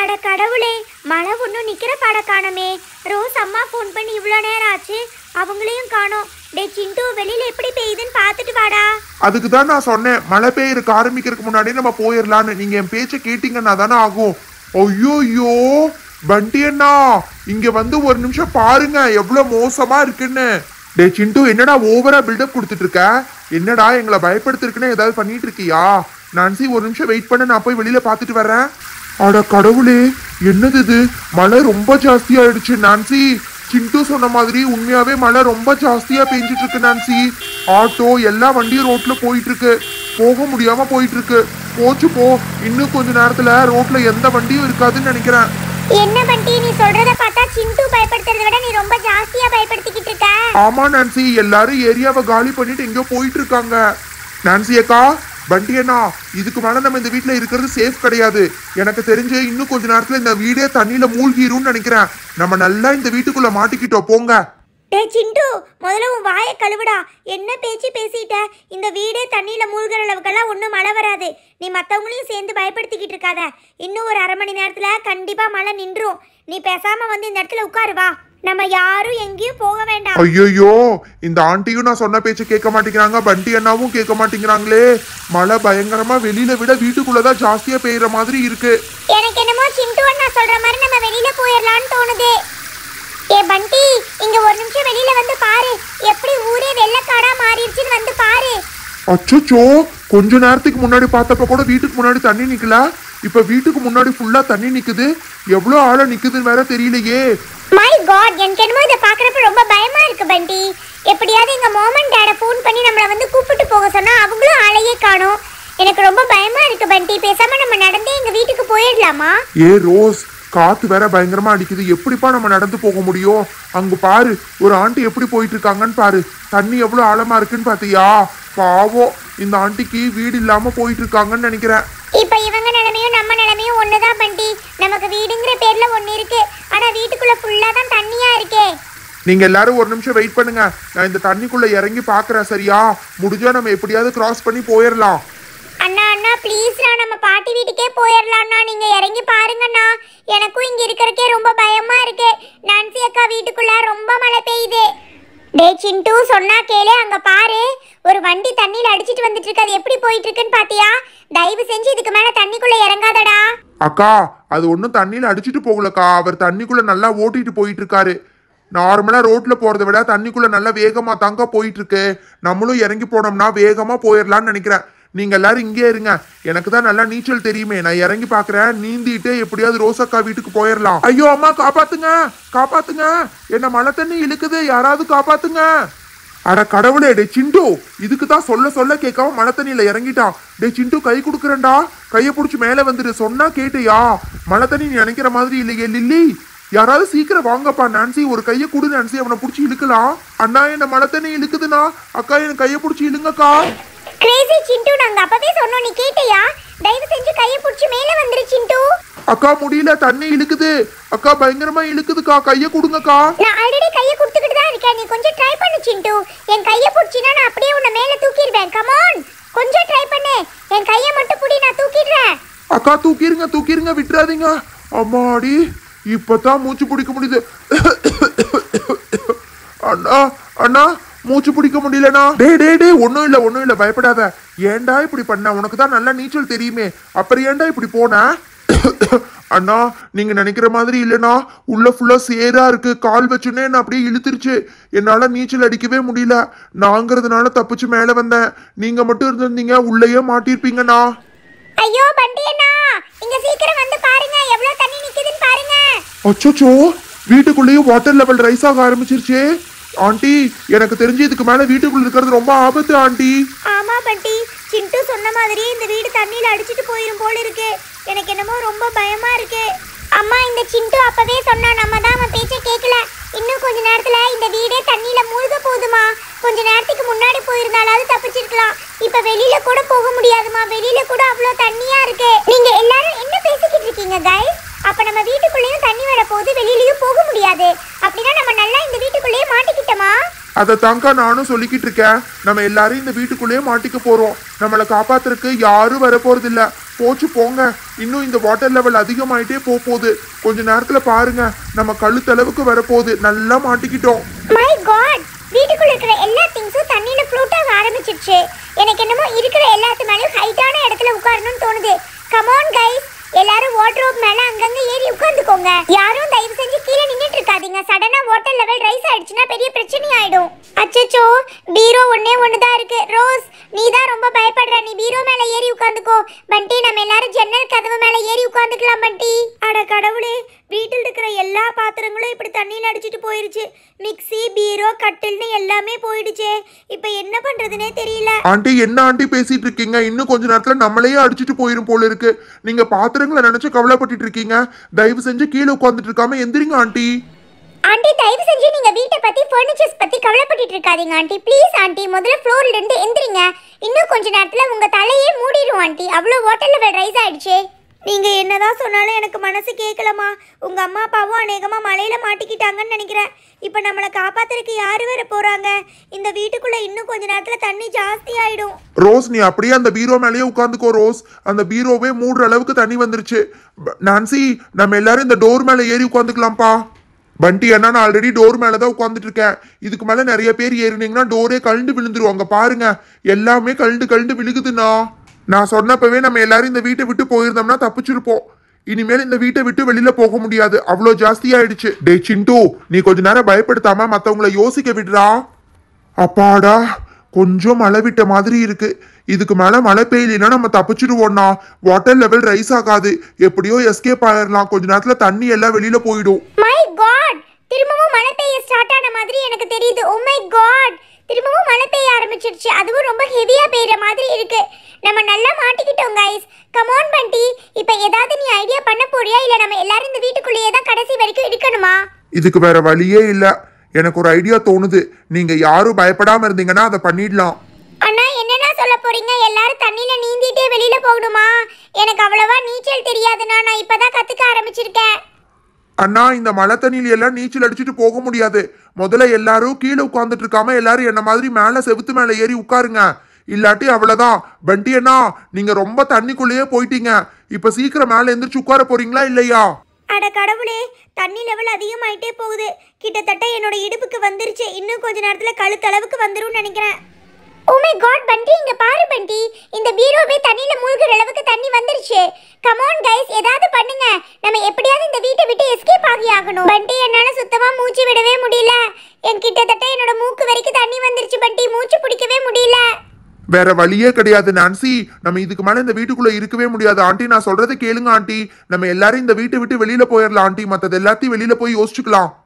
அட கடவுளே, மழை ஒன்றும் நிக்கிற பாட காணமே. ரோஸ் அம்மா ஃபோன் பண்ணி இவ்வளோ நேரம் ஆச்சு, அவங்களையும் காணோம். டே சிண்டு, வெளியில எப்படி பெய்யுதுன்னு பார்த்துட்டு வாடா. அதுக்கு தான் நான் சொன்னேன், மழை பெய்யறதுக்கு ஆரம்பிக்கிறதுக்கு முன்னாடியே நம்ம போயிடலான்னு. நீங்க என் பேச்சை கேட்டீங்கன்னா தானே ஆகும். ஐயோ பண்டி அண்ணா, இங்க வந்து ஒரு நிமிஷம் பாருங்க எவ்வளவு மோசமா இருக்குன்னு. டே சிண்டு, என்னடா ஓவரா பில்டப் கொடுத்துட்டு இருக்க? என்னடா எங்களை பயப்படுத்திருக்குன்னு ஏதாவது பண்ணிட்டு இருக்கியா? நான்சி, ஒரு நிமிஷம் வெயிட் பண்ண, நான் போய் வெளியில பாத்துட்டு வரேன். அட கடவுளே, என்னது இது? மழை ரொம்ப ஜாஸ்தி ஆயிடுச்சு நான்சி. சிண்டு சொன்ன மாதிரி உண்மையாவே மழை ரொம்ப ஜாஸ்தியா பெஞ்சிட்டு இருக்கு நான்சி. ஆட்டோ எல்லா வண்டியும் ரோட்ல போயிட்டு இருக்கு, போக முடியாம போயிட்டு இருக்கு. போச்சு போ, இன்னும் கொஞ்ச நேரத்துல ரோட்ல எந்த வண்டியும் இருக்காதுன்னு நினைக்கிறேன். என்ன பண்டி, நீ சொல்றத பார்த்தா சிண்டு பயப்படுத்துறத விட நீ ரொம்ப ஜாஸ்தியா பயப்படுத்திக்கிட்டு இருக்க. ஆமா நான்சி, எல்லாரும் ஏரியாவை காலி பண்ணிட்டு எங்கேயோ போயிட்டு இருக்காங்க. நான்சி அக்கா, பண்டி அண்ணா, இதுக்கு மேல நம்ம இந்த வீட்டுல இருக்கிறது சேஃப் கிடையாது. எனக்கு தெரிஞ்சு இன்னும் கொஞ்ச நேரத்துல இந்த வீடே தண்ணியில மூழ்கிரும்னு நினைக்கிறேன். நம்ம நல்லா இந்த வீட்டுக்குள்ள மாட்டிக்கிட்டோம், போங்க. டே சிண்டு, முதல்ல உன் வாயை கழுவுடா. என்ன பேச்சு பேசிட்ட? இந்த வீடே தண்ணியில மூழ்கிற அளவுக்கெல்லாம் ஒன்றும் மழை வராது. நீ மற்றவங்களையும் சேர்ந்து பயப்படுத்திக்கிட்டு இருக்காத. இன்னும் ஒரு அரை மணி நேரத்துல கண்டிப்பா மழை நின்றும். நீ பேசாம வந்து இந்த இடத்துல உட்காரு வா. நம்ம யாரும் எங்கேயும் போக வேண்டாம். ஐயோ, இந்த ஆண்டியும் நான் சொன்ன பேச்சு கேட்க மாட்டேங்கிறாங்க, பண்டி அண்ணாவும் கேட்க மாட்டேங்கிறாங்களே. மழை பயங்கரமா வெளியில விட வீட்டுக்குள்ளதான் ஜாஸ்தியா பெய்யற மாதிரி இருக்கு. எனக்கு என்னமோ சிண்டு அண்ணா சொல்ற மாதிரி நம்ம வெளியில போயிடலான்னு தோணுது. ஏ பண்டி, இங்க ஒரு நிமிஷம் வெளியில வந்து பாரு, எப்படி ஊரே வெள்ளக்காடா மாறிடுச்சுன்னு வந்து பாரு. அச்சோ, கொஞ்ச நேரத்துக்கு முன்னாடி பார்த்தப்ப கூட வீட்டுக்கு முன்னாடி தண்ணி நிக்கல, இப்ப வீட்டுக்கு முன்னாடி ஃபுல்லா தண்ணி நிக்குது. எவ்வளவு ஆழ நிக்குதுன்னு வேற தெரியலையே. மை காட், எனக்கு என்னமோ இதை பாக்குறப்ப ரொம்ப பயமா இருக்கு பண்டி. எப்படியாவது எங்க மாமன் டாட ஃபோன் பண்ணி நம்மளை வந்து கூப்பிட்டு போக சொன்னா அவங்களும் ஆளையே காணோம். எனக்கு ரொம்ப பயமா இருக்கு பண்டி. பேசாம நம்ம நடந்தே எங்க வீட்டுக்கு போயிடலாமா? ஏ ரோஸ், காத்து வேற பயங்கரமா அடிக்குது, எப்படிப்பா நம்ம நடந்து போக முடியும்? அங்க பாரு, ஒரு ஆண்டி எப்படி போயிட்டு இருக்காங்கன்னு பாரு. தண்ணி எவ்வளவு ஆழமா இருக்குன்னு பாத்தியா? பாவம், இந்த ஆண்டிக்கு வீடு இல்லாம போயிட்டு இருக்காங்கன்னு நினைக்கிறேன். இப்ப இவங்க நிலைமையும் நம்ம நிலைமையும் ஒண்ணுதான் பண்டி. நமக்கு வீடுங்கிற பேர்ல ஒண்ணு இருக்கு, ஆனா வீட்டுக்குள்ள ஃபுல்லா தான் தண்ணியா இருக்கே. நீங்க எல்லாரும் ஒரு நிமிஷம் வெயிட் பண்ணுங்க, நான் இந்த தண்ணிக்குள்ள இறங்கி பாக்குறேன். சரியா? முடிஞ்சா நம்ம எப்படியாவது கிராஸ் பண்ணி போயிடலாம். அண்ணா அண்ணா ப்ளீஸ்ண்ணா, நம்ம பாட்டி வீட்டுக்கே போயிடலாம்ண்ணா. நீங்க இறங்கி பாருங்கண்ணா. எனக்கும் இங்க இருக்கிறக்கே ரொம்ப பயமா இருக்கு. நான்சி அக்கா வீட்டுக்குள்ள ரொம்ப மழை பெய்யுது. டே சிண்டு, சொன்னா கேளு, அங்க பாரு, ஒரு வண்டி தண்ணியில அடிச்சிட்டு வந்துட்டு இருக்கு. அது எப்படி போயிட்டு இருக்குன்னு பாத்தியா? தயவு செஞ்சு இதுக்கு மேல தண்ணிக்குள்ள இறங்காதடா. அக்கா, அது ஒன்றும் தண்ணியில அடிச்சுட்டு போகலக்கா, அவர் தண்ணிக்குள்ள நல்லா ஓட்டிட்டு போயிட்டு இருக்காரு. நார்மலா ரோட்ல போறதை விட தண்ணிக்குள்ள நல்லா வேகமா தாங்க போயிட்டு இருக்கு. நம்மளும் இறங்கி போனோம்னா வேகமா போயிடலாம்னு நினைக்கிறேன். நீங்க எல்லாரும் இங்கே இருங்க, எனக்கு தான் நல்லா நீச்சல் தெரியுமே. நான் இறங்கி பாக்குறேன், நீந்திட்டு எப்படியாவது ரோசக்கா வீட்டுக்கு போயிடலாம். ஐயோ அம்மா, காப்பாத்துங்க காப்பாத்துங்க, என்ன மழை தண்ணி இழுக்குது, யாராவது காப்பாத்துங்க. அட கடவுளே, டே சிண்டு, இதுக்கு தான் சொல்ல சொல்ல கேட்காம மழை தண்ணியில இறங்கிட்டான். டே சிண்டு, கை கொடுக்குறேன்டா, கையை பிடிச்சி மேலே வந்துடு. சொன்னா கேட்டியா? மழை தண்ணி நீ நினைக்கிற மாதிரி இல்லையே லில்லி. யாராவது சீக்கிரம் வாங்கப்பா. நான்சி, ஒரு கையை கொடு நான்சி, அவனை பிடிச்சி இழுக்கலாம். அண்ணா, என்ன மழை தண்ணி இழுக்குதுண்ணா. அக்கா, என் கையை பிடிச்சி இழுங்கக்கா. கிரேசி சிண்டு, நாங்க அப்பவே சொன்னோம், நீ கேட்டியா? தயவு செஞ்சு கையை பிடிச்சி மேல வந்துரு சிண்டு. அக்கா, முடியல, தண்ணி இழுக்குது. அக்கா, பயங்கரமா இழுக்குதுக்கா, கையை கொடுங்கக்கா. நான் ஆல்ரெடி கையை கொடுத்துக்கிட்டு தான் இருக்கேன், நீ கொஞ்சம் ட்ரை பண்ணு சிண்டு. என் கையை பிடிச்சினா நான் அப்படியே உன்னை மேல தூக்கிடுவேன். கம் ஆன், கொஞ்சம் ட்ரை பண்ணு. என் கையை மட்டும் பிடி, நான் தூக்கிடுறேன். அக்கா, தூக்கிருங்க தூக்கிருங்க, விட்டுறாதீங்க. அம்மாடி, இப்பதான் மூச்சு பிடிக்க முடியுது. அண்ணா அண்ணா, மூச்சு பிடிக்க முடியலண்ணா. டே டே டே, ஒன்றும் இல்லை பயப்படாத. ஏன்டா இப்படி பண்ண? உனக்கு தான் நல்லா நீச்சல் தெரியுமே, அப்புறம் ஏன்டா இப்படி போன? அண்ணா, நீங்க நினைக்கிற மாதிரி இல்லைண்ணா, உள்ள ஃபுல்லா சேரா இருக்கு. கால் வச்சுன்னே என்ன அப்படியே இழுத்துருச்சு. என்னால நீச்சல் அடிக்கவே முடியல. நாங்கிறதுனால தப்பிச்சு மேல வந்தேன். நீங்க மட்டும் இருந்திருந்தீங்க உள்ளேயே மாட்டிருப்பீங்கண்ணா. ஐயோ பண்டி அண்ணா, இங்க சீக்கிரம் வந்து பாருங்க, எவ்வளவு தண்ணி நிக்குதுன்னு பாருங்க. அச்சோ, வீட்டுக்குள்ளேயும் வாட்டர் லெவல் ரைஸ் ஆக ஆரம்பிச்சிருச்சு. ஆண்டி, எனக்கு தெரிஞ்சு இதுக்கு மேல வீட்டுக்குள்ள இருக்கிறது ரொம்ப ஆபத்து ஆண்டி. ஆமா பண்டி, சிண்டு சொன்ன மாதிரி இந்த வீடு தண்ணியில அடிச்சிட்டு போயிரும் போல இருக்கு. எனக்கு என்னமோ ரொம்ப பயமா இருக்கு. அம்மா, இந்த சிண்டு அப்பவே சொன்னா, நம்ம தான் அவன் பேச்ச கேட்கல. இன்னும் கொஞ்ச நேரத்துல இந்த வீடே தண்ணியில மூழ்க போகுதுமா. கொஞ்ச நேரத்துக்கு முன்னாடி போயிருந்தாலாவது தப்பிச்சிருக்கலாம். இப்ப வெளியில கூட போக முடியாதுமா, வெளியில கூட அவ்வளவு தண்ணியா இருக்கு. நீங்க எல்லாரும் என்ன பேசிக்கிட்டு இருக்கீங்க கைஸ்? அப்ப நம்ம வீட்டுக்குள்ளேயும் தண்ணி வர போது, வெளியிலயும் போக முடியாது. அப்படின்னா நம்ம நல்லா இந்த வீட்டுக்குள்ளேயே மாட்டிக்கிட்டோமா? அதை தாங்க நானும் சொல்லிக்கிட்டு இருக்கேன். நம்ம எல்லாரும் இந்த வீட்டுக்குள்ளேயே மாட்டிக்க போறோம். நம்மளை காப்பாத்துறதுக்கு யாரும் வர போறது இல்ல. போச்சு போங்க. இன்னும் இந்த வாட்டர் லெவல் அதிகமாயிட்டே போகுது. கொஞ்ச நேரத்துல பாருங்க, நம்ம கழுத்தளவுக்கு வரப்போகுது. நல்லா மாட்டிக்கிட்டோம். மை காட், வீட்டுக்குள்ள இருக்கிற எல்லா திங்ஸும் தண்ணியில ஃப்ளோட் ஆக ஆரம்பிச்சிருச்சு. எனக்கு என்னமோ இருக்கிற எல்லாத்து மேலயும் ஹைட்டான இடத்துல உட்காரணும்னு தோணுது. கம் ஆன் கைஸ், எல்லாரும் வார்ட்ரோப் மேல அங்கங்க ஏறி உட்கார்ந்துக்கோங்க. யாரும் தயவு செஞ்சு கீழே நின்னுட்டு இருக்காதீங்க. சடனா வாட்டர் லெவல் ரைஸ் ஆயிடுச்சுன்னா பெரிய பிரச்சனை ஆயிடும். அச்சச்சோ, பீரோ ஒண்ணுதான் இருக்கு. ரோஸ், நீ தான் ரொம்ப பயப்படுற. நீ பீரோ மேல ஏறி உட்கார்ந்துக்கோ. பண்டி, நம்ம எல்லாரும் ஜன்னல் கதவு மேல ஏறி உட்கார்ந்துக்கலாம். பண்டி, அட கடவுளே, வீட்டில் இருக்கிற எல்லா பாத்திரங்களும் இப்படி தண்ணியில் அடிச்சிட்டு போயிருச்சு. மிக்ஸி, பீரோ, கட்டில்னு எல்லாமே போயிடுச்சே. இப்போ என்ன பண்றதுனே தெரியல. ஆண்டி, என்ன ஆண்டி பேசிட்டு இருக்கீங்க? இன்னும் கொஞ்ச நேரத்துல நம்மளையே அடிச்சிட்டு போயிரும் போல இருக்கு. நீங்க பாத்திரங்களை நினைச்சு கவலைப்பட்டுட்டு இருக்கீங்க. தயவு செஞ்சு கீழே உட்கார்ந்துட்டு இருக்காம எந்திரிங்க ஆண்டி. ஆண்டி, தயவு செஞ்சு நீங்க வீட்டை பத்தி ஃபர்னிச்சர்ஸ் பத்தி கவலைப்பட்டுட்டு இருக்காதீங்க ஆண்டி. ப்ளீஸ் ஆண்டி, முதல்ல ஃப்ளோர்ல இருந்து எந்திரிங்க. இன்னும் கொஞ்ச நேரத்துல உங்க தலையே மூடிடும் ஆண்டி. அவ்வளோ வாட்டர் லெவல் ரைஸ் ஆயிடுச்சு. நீங்க என்னதான் சொன்னாலும் எனக்கு மனசு கேட்கலமா. உங்க அம்மா அப்பாவும் அநேகமா மலையில மாட்டிக்கிட்டாங்கன்னு நினைக்கிறேன். இப்போ நம்மளை காப்பாத்துறதுக்கு யாரு வர போறாங்க? இந்த வீட்டுக்குள்ள இன்னும் கொஞ்ச நேரத்துல தண்ணி ஜாஸ்தி ஆயிடும். ரோஸ், நீ அப்படியே அந்த பீரோ மேலேயே உட்காந்துக்கோ ரோஸ். அந்த பீரோவே மூடுற அளவுக்கு தண்ணி வந்துருச்சு. நான்சி, நம்ம எல்லாரும் இந்த டோர் மேல ஏறி உட்காந்துக்கலாம்ப்பா. பண்டி அண்ணா, நான் ஆல்ரெடி டோர் மேலதான் உட்காந்துட்டு இருக்கேன். இதுக்கு மேல நிறைய பேர் ஏறினீங்கன்னா டோரே கழண்டு விழுந்துருவாங்க. பாருங்க, எல்லாமே கழண்டு விழுகுதுண்ணா. நான் சொன்னப்பவே நம்ம எல்லாரும் இந்த வீட்டை விட்டு போயிருந்தோம்னா தப்பிச்சிருப்போம். இனிமேல் இந்த வீட்டை விட்டு வெளியில போக முடியாது. அவ்வளோ ஜாஸ்தி ஆயிடுச்சு. டே சிண்டு, நீ கொஞ்ச நேரம் பயப்படுத்தாம மத்தவங்களை யோசிக்க விடுறா. அப்பாடா, கொஞ்சம் மழை விட்ட மாதிரி இருக்கு. இதுக்கு மேல மழை பெய்யலன்னா நம்ம தப்பிச்சிடுவோம்னா. வாட்டர் லெவல் ரைஸ் ஆகாது. எப்படியோ எஸ்கேப் ஆயிடலாம். கொஞ்ச நேரத்துல தண்ணி எல்லாம் வெளியில போயிடும். மை காட், திரும்பவும் மழை பெய்ய ஸ்டார்ட் ஆன மாதிரி எனக்கு தெரியுது. ஓ மை காட், திரும்பவும் மழை பெய்ய ஆரம்பிச்சிருச்சு. அதுவும் ரொம்ப ஹெவியா பெய்யற மாதிரி இருக்கு. நம்ம நல்லா மாட்டிக்கிட்டோம் கைஸ். கம் ஆன் பண்டி, இப்போ ஏதாவது நீ ஐடியா பண்ண போறியா? இல்ல நம்ம எல்லாரும் இந்த வீட்டுக்குள்ளேயே தான் கடைசி வரைக்கும் இருக்கணுமா? இதுக்கு வேற வழியே இல்ல. எனக்கு ஒரு ஐடியா தோணுது. நீங்க யாரும் பயப்படாம இருந்தீங்கன்னா அதை பண்ணிடலாம். அண்ணா, என்னன்னா சொல்ல போறீங்க? எல்லாரும் தண்ணியில நீந்திட்டே வெளியில போகணுமா? எனக்கு அவ்வளவா நீச்சல் தெரியாதுண்ணா. நான் இப்பதான் கத்துக்க ஆரம்பிச்சிருக்கேன். அண்ணா, இந்த மழை தண்ணியில எல்லாம் நீச்சல் அடிச்சுட்டு போக முடியாது. முதல்ல எல்லாரும் கீழே உட்கார்ந்துட்டு இருக்காம எல்லாரும் என்ன மாதிரி மேல செவுத்து மேல ஏறி உட்காருங்க. இல்லாட்டி அவ்வளவுதான். பண்டி அண்ணா, நீங்க ரொம்ப தண்ணிக்குள்ளேயே போயிட்டீங்க. இப்ப சீக்கிரம் மேல எந்திரிச்சு உட்கார போறீங்களா இல்லையா? அட கடவுளே, தண்ணி லெவல் அதிகமாயிட்டே போகுது. கிட்டத்தட்ட என்னோட இடுப்புக்கு வந்துருச்சு. இன்னும் கொஞ்ச நேரத்துல கழுத்தளவுக்கு வந்துரும் நினைக்கிறேன். ஓ மை காட் பண்டி, இங்க பாரு பண்டி, இந்த பீரோவே தண்ணியில மூழ்குற அளவுக்கு தண்ணி வந்துருச்சு. கம் ஆன் கைஸ், ஏதாவது பண்ணுங்க. நம்ம எப்படியாவது இந்த வீட்டை விட்டு எஸ்கேப் ஆகி ஆகணும். பண்டி, என்னால சுத்தமா மூச்சு விடவே முடியல. என் கிட்டத்தட்ட என்னோட மூக்கு வரைக்கும் தண்ணி வந்துருச்சு பண்டி. மூச்சு பிடிக்கவே முடியல. வேற வழியே கிடையாது நான்சி. நம்ம இதுக்கு மேல இந்த வீட்டுக்குள்ள இருக்கவே முடியாது. ஆண்டி, நான் சொல்றதை கேளுங்க ஆண்டி. நம்ம எல்லாரும் இந்த வீட்டை விட்டு வெளியில போயிடலாம் ஆண்டி. மத்தது எல்லாத்தையும் வெளியில போய் யோசிச்சுக்கலாம்.